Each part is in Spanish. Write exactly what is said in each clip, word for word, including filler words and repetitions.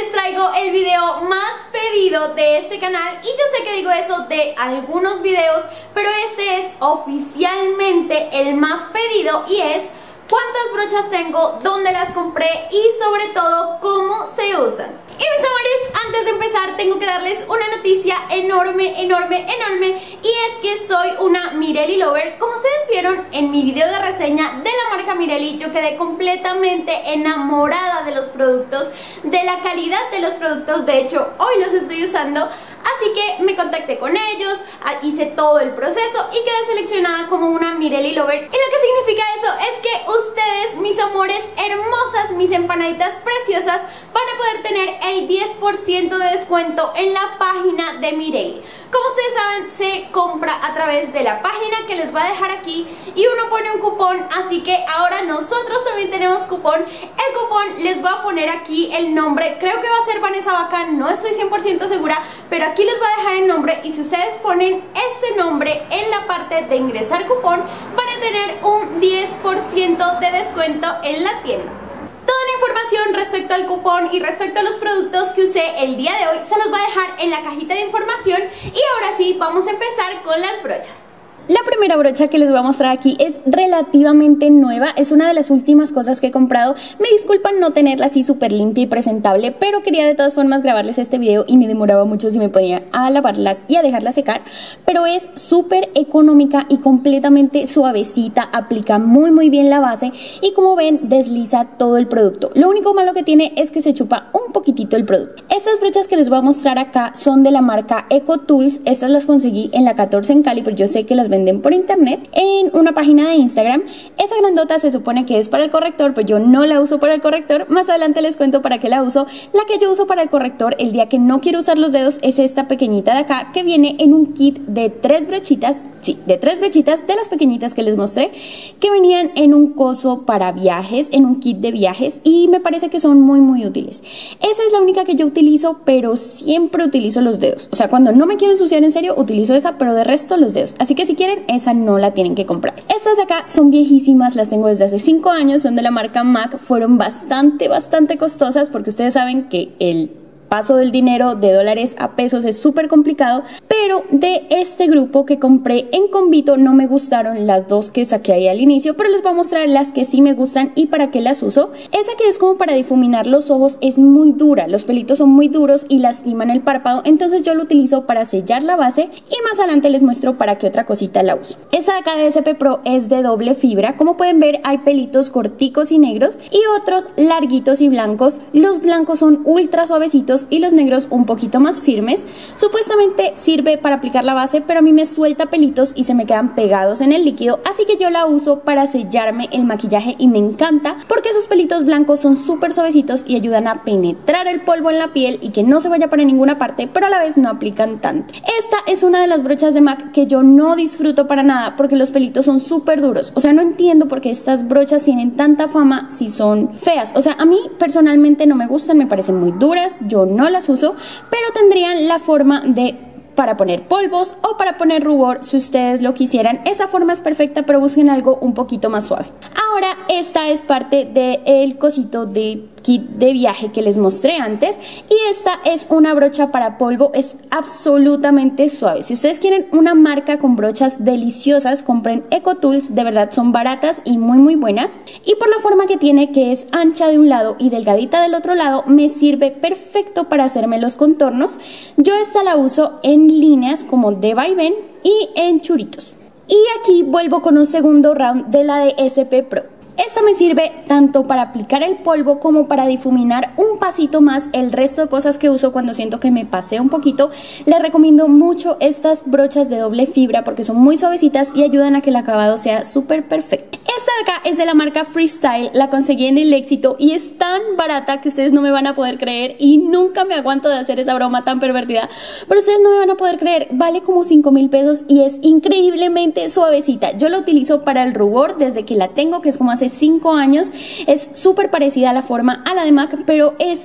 les traigo el video más pedido de este canal. Y yo sé que digo eso de algunos videos, pero este es oficialmente el más pedido y es cuántas brochas tengo, dónde las compré y sobre todo cómo se usan. Y mis amores, antes de empezar tengo que darles una noticia enorme, enorme, enorme. Y es que soy una Mirelli lover. Como ustedes vieron en mi video de reseña de la marca Mirelli, yo quedé completamente enamorada de los productos, de la calidad de los productos. De hecho, hoy los estoy usando. Así que me contacté con ellos, hice todo el proceso y quedé seleccionada como una Mirelli lover. Y lo que significa eso es que ustedes, mis amores hermosas, mis empanaditas preciosas, van a poder tener el diez por ciento de descuento en la página de Mirelli. Como ustedes saben, se compra a través de la página que les va a dejar aquí y uno pone un cupón, así que ahora nosotros también tenemos cupón. El cupón les va a poner aquí el nombre, creo que va a ser Vanessa Bacán, no estoy cien por ciento segura, pero aquí les va a dejar el nombre y si ustedes ponen este nombre en la parte de ingresar cupón, van a tener un diez por ciento de descuento en la tienda. Toda la información respecto al cupón y respecto a los productos que usé el día de hoy se los voy a dejar en la cajita de información. Y ahora sí, vamos a empezar con las brochas. La primera brocha que les voy a mostrar aquí es relativamente nueva, es una de las últimas cosas que he comprado. Me disculpan no tenerla así súper limpia y presentable, pero quería de todas formas grabarles este video y me demoraba mucho si me ponía a lavarlas y a dejarlas secar. Pero es súper económica y completamente suavecita, aplica muy muy bien la base y como ven desliza todo el producto. Lo único malo que tiene es que se chupa un poquitito el producto. Estas brochas que les voy a mostrar acá son de la marca Eco Tools, estas las conseguí en la catorce en Cali, pero yo sé que las venden por internet en una página de Instagram. Esa grandota se supone que es para el corrector, pero yo no la uso para el corrector. Más adelante les cuento para qué la uso. La que yo uso para el corrector el día que no quiero usar los dedos es esta pequeñita de acá, que viene en un kit de tres brochitas, sí, de tres brochitas de las pequeñitas que les mostré, que venían en un coso para viajes, en un kit de viajes, y me parece que son muy muy útiles. Esa es la única que yo utilizo, pero siempre utilizo los dedos. O sea, cuando no me quiero ensuciar en serio, utilizo esa, pero de resto los dedos. Así que si quieren esa no la tienen que comprar. Estas de acá son viejísimas, las tengo desde hace cinco años, son de la marca M A C, fueron bastante, bastante costosas porque ustedes saben que el paso del dinero de dólares a pesos es súper complicado, pero de este grupo que compré en Convito no me gustaron las dos que saqué ahí al inicio, pero les voy a mostrar las que sí me gustan y para qué las uso. Esa que es como para difuminar los ojos es muy dura, los pelitos son muy duros y lastiman el párpado, entonces yo lo utilizo para sellar la base y más adelante les muestro para qué otra cosita la uso. Esta de acá de S P Pro es de doble fibra, como pueden ver hay pelitos corticos y negros y otros larguitos y blancos. Los blancos son ultra suavecitos y los negros un poquito más firmes. Supuestamente sirve para aplicar la base, pero a mí me suelta pelitos y se me quedan pegados en el líquido, así que yo la uso para sellarme el maquillaje y me encanta porque esos pelitos blancos son súper suavecitos y ayudan a penetrar el polvo en la piel y que no se vaya para ninguna parte, pero a la vez no aplican tanto. Esta es una de las brochas de M A C que yo no disfruto para nada porque los pelitos son súper duros. O sea, no entiendo por qué estas brochas tienen tanta fama si son feas. O sea, a mí personalmente no me gustan, me parecen muy duras, yo no las uso, pero tendrían la forma de para poner polvos o para poner rubor si ustedes lo quisieran. Esa forma es perfecta, pero busquen algo un poquito más suave. Ahora esta es parte del cosito de kit de viaje que les mostré antes y esta es una brocha para polvo, es absolutamente suave. Si ustedes quieren una marca con brochas deliciosas, compren Eco Tools, de verdad son baratas y muy muy buenas, y por la forma que tiene, que es ancha de un lado y delgadita del otro lado, me sirve perfecto para hacerme los contornos. Yo esta la uso en líneas como de vaivén y en churitos. Y aquí vuelvo con un segundo round de la de S P Pro. Esta me sirve tanto para aplicar el polvo como para difuminar un pasito más el resto de cosas que uso cuando siento que me pasé un poquito. Les recomiendo mucho estas brochas de doble fibra porque son muy suavecitas y ayudan a que el acabado sea súper perfecto. Esta de acá es de la marca Freestyle, la conseguí en el Éxito y es tan barata que ustedes no me van a poder creer y nunca me aguanto de hacer esa broma tan pervertida, pero ustedes no me van a poder creer, vale como cinco mil pesos y es increíblemente suavecita. Yo la utilizo para el rubor desde que la tengo, que es como hace cinco años, es súper parecida a la forma a la de M A C, pero esta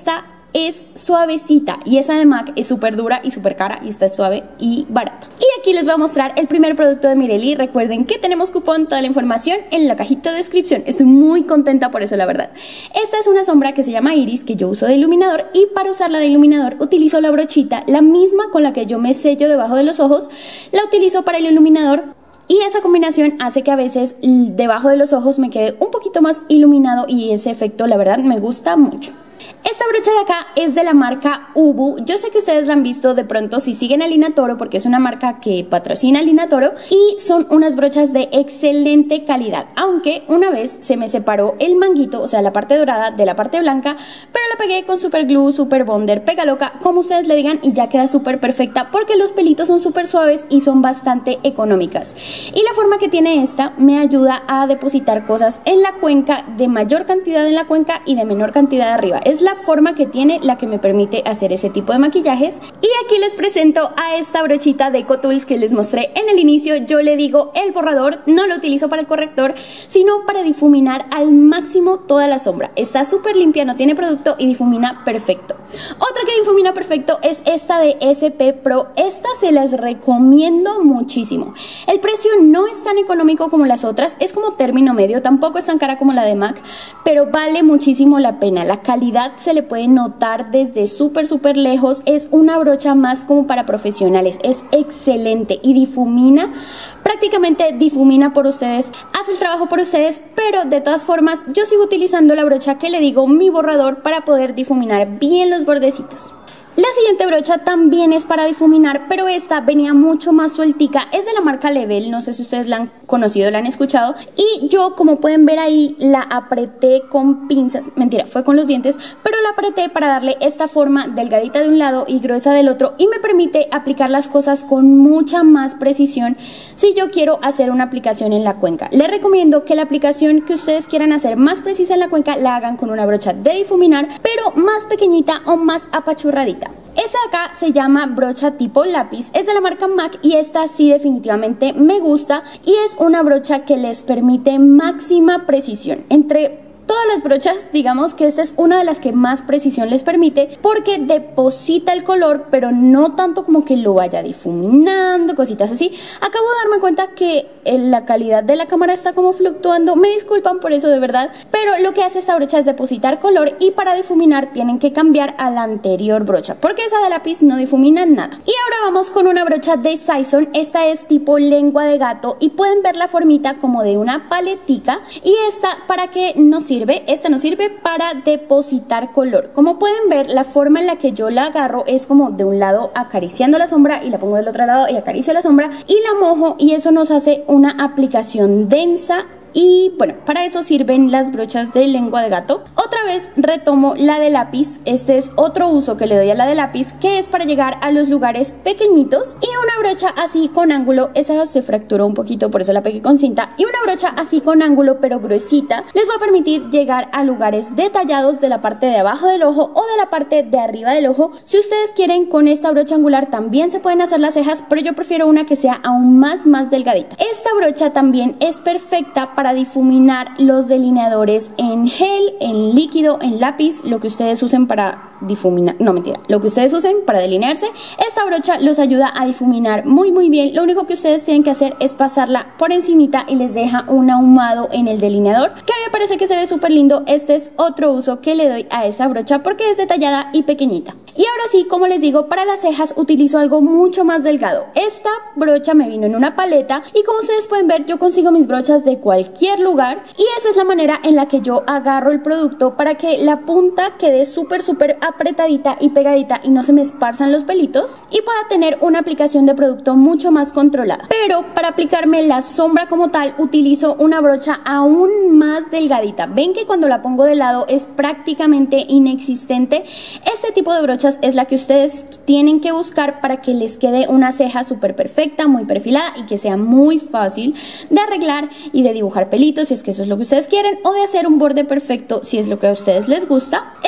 es suavecita y esa de MAC es súper dura y súper cara y esta es suave y barata. Y aquí les voy a mostrar el primer producto de Mirelli. Recuerden que tenemos cupón, toda la información en la cajita de descripción. Estoy muy contenta por eso, la verdad. Esta es una sombra que se llama Iris, que yo uso de iluminador, y para usarla de iluminador utilizo la brochita, la misma con la que yo me sello debajo de los ojos, la utilizo para el iluminador. Y esa combinación hace que a veces debajo de los ojos me quede un poquito más iluminado y ese efecto la verdad me gusta mucho. Esta brocha de acá es de la marca Ubu. Yo sé que ustedes la han visto de pronto si siguen a Lina Toro, porque es una marca que patrocina a Lina Toro, y son unas brochas de excelente calidad, aunque una vez se me separó el manguito, o sea la parte dorada de la parte blanca, pero la pegué con super glue, super bonder, pega loca, como ustedes le digan, y ya queda súper perfecta porque los pelitos son súper suaves y son bastante económicas. Y la forma que tiene esta me ayuda a depositar cosas en la cuenca, de mayor cantidad en la cuenca y de menor cantidad arriba. Es la forma que tiene la que me permite hacer ese tipo de maquillajes. Y aquí les presento a esta brochita de EcoTools que les mostré en el inicio. Yo le digo el borrador, no lo utilizo para el corrector, sino para difuminar al máximo toda la sombra. Está súper limpia, no tiene producto y difumina perfecto. Otra que difumina perfecto es esta de S P Pro. Esta se las recomiendo muchísimo. El precio no es tan económico como las otras, es como término medio, tampoco es tan cara como la de MAC, pero vale muchísimo la pena. La calidad se le puede notar desde súper súper lejos. Es una brocha más como para profesionales, es excelente y difumina, prácticamente difumina por ustedes, hace el trabajo por ustedes, pero de todas formas yo sigo utilizando la brocha que le digo mi borrador para poder difuminar bien los bordecitos. La siguiente brocha también es para difuminar, pero esta venía mucho más sueltica. Es de la marca Level, no sé si ustedes la han conocido, la han escuchado. Y yo, como pueden ver ahí, la apreté con pinzas. Mentira, fue con los dientes, pero la apreté para darle esta forma delgadita de un lado y gruesa del otro. Y me permite aplicar las cosas con mucha más precisión si yo quiero hacer una aplicación en la cuenca. Les recomiendo que la aplicación que ustedes quieran hacer más precisa en la cuenca la hagan con una brocha de difuminar, pero más pequeñita o más apachurradita. Esta de acá se llama brocha tipo lápiz, es de la marca MAC y esta sí definitivamente me gusta y es una brocha que les permite máxima precisión. Entre todas las brochas, digamos que esta es una de las que más precisión les permite porque deposita el color, pero no tanto como que lo vaya difuminando, cositas así. Acabo de darme cuenta que la calidad de la cámara está como fluctuando, me disculpan por eso de verdad, pero lo que hace esta brocha es depositar color y para difuminar tienen que cambiar a la anterior brocha porque esa de lápiz no difumina nada. Y ahora vamos con una brocha de Sison. Esta es tipo lengua de gato y pueden ver la formita como de una paletica, y esta para qué nos sirve. Esta nos sirve para depositar color. Como pueden ver, la forma en la que yo la agarro es como de un lado acariciando la sombra y la pongo del otro lado y acaricio la sombra y la mojo, y eso nos hace una aplicación densa. Y bueno, para eso sirven las brochas de lengua de gato. Otra vez retomo la de lápiz. Este es otro uso que le doy a la de lápiz, que es para llegar a los lugares pequeñitos. Y una brocha así con ángulo, esa se fracturó un poquito, por eso la pegué con cinta. Y una brocha así con ángulo pero gruesita les va a permitir llegar a lugares detallados de la parte de abajo del ojo o de la parte de arriba del ojo. Si ustedes quieren, con esta brocha angular también se pueden hacer las cejas, pero yo prefiero una que sea aún más más delgadita. Esta brocha también es perfecta para difuminar los delineadores en gel, en líquido, en lápiz, lo que ustedes usen para difuminar, no mentira, lo que ustedes usen para delinearse. Esta brocha los ayuda a difuminar muy muy bien. Lo único que ustedes tienen que hacer es pasarla por encimita y les deja un ahumado en el delineador, que a mí me parece que se ve súper lindo. Este es otro uso que le doy a esa brocha porque es detallada y pequeñita. Y ahora sí, como les digo, para las cejas utilizo algo mucho más delgado. Esta brocha me vino en una paleta y como ustedes pueden ver, yo consigo mis brochas de cualquier lugar y esa es la manera en la que yo agarro el producto para que la punta quede súper súper apretadita y pegadita y no se me esparzan los pelitos y pueda tener una aplicación de producto mucho más controlada. Pero para aplicarme la sombra como tal utilizo una brocha aún más delgadita. Ven que cuando la pongo de lado es prácticamente inexistente. Este tipo de brochas es la que ustedes tienen que buscar para que les quede una ceja súper perfecta, muy perfilada y que sea muy fácil de arreglar y de dibujar pelitos si es que eso es lo que ustedes quieren, o de hacer un borde perfecto si es lo que a ustedes les gusta.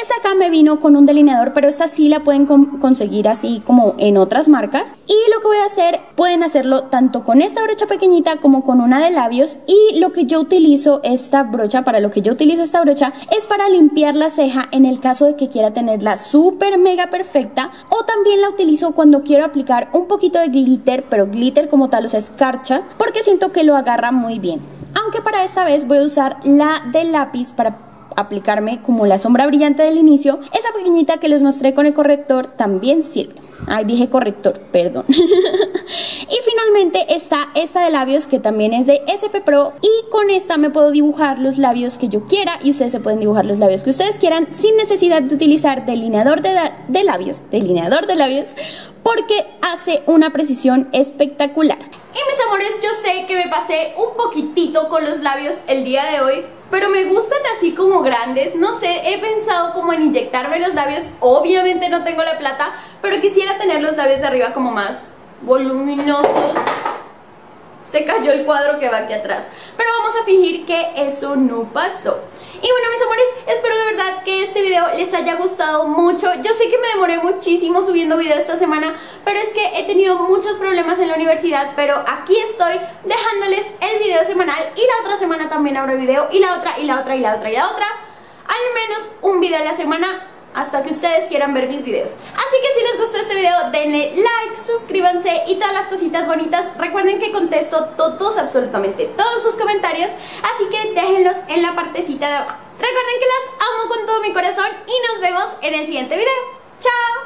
Esta acá me vino con un delineador, pero esta sí la pueden conseguir así como en otras marcas. Y lo que voy a hacer, pueden hacerlo tanto con esta brocha pequeñita como con una de labios. Y lo que yo utilizo esta brocha, para lo que yo utilizo esta brocha, es para limpiar la ceja en el caso de que quiera tenerla súper mega perfecta. O también la utilizo cuando quiero aplicar un poquito de glitter, pero glitter como tal, o sea, escarcha, porque siento que lo agarra muy bien. Aunque para esta vez voy a usar la de lápiz para aplicarme como la sombra brillante del inicio. Esa pequeñita que les mostré con el corrector también sirve. Ay, dije corrector, perdón. Y finalmente está esta de labios, que también es de S P Pro, y con esta me puedo dibujar los labios que yo quiera y ustedes se pueden dibujar los labios que ustedes quieran sin necesidad de utilizar delineador de, de labios, delineador de labios, porque hace una precisión espectacular. Y mis amores, yo sé que me pasé un poquitito con los labios el día de hoy, pero me gustan así como grandes. No sé, he pensado como en inyectarme los labios. Obviamente no tengo la plata, pero quisiera tener los labios de arriba como más voluminosos. Se cayó el cuadro que va aquí atrás, pero vamos a fingir que eso no pasó. Y bueno, mis amores, espero de verdad que este video les haya gustado mucho. Yo sé que me demoré muchísimo subiendo video esta semana, pero es que he tenido muchos problemas en la universidad. Pero aquí estoy dejándoles el video semanal, y la otra semana también habrá video, y la otra, y la otra, y la otra, y la otra. Al menos un video a la semana, hasta que ustedes quieran ver mis videos. Así que si les gustó este video, denle like, suscríbanse y todas las cositas bonitas. Recuerden que contesto todos, absolutamente todos sus comentarios, así que déjenlos en la partecita de abajo. Recuerden que las amo con todo mi corazón y nos vemos en el siguiente video. ¡Chao!